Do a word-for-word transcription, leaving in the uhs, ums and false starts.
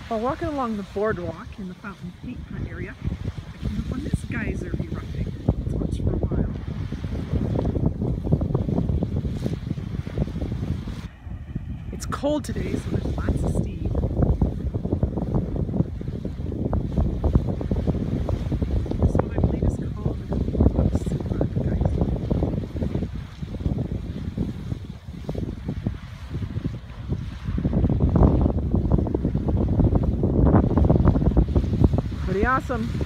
While walking along the boardwalk in the Fountain Paint Hut area, I came up on this geyser erupting. Let's watch for a while. It's cold today, so there's lots of steam. This one I believe is called the Clepsydra Geyser. Pretty awesome.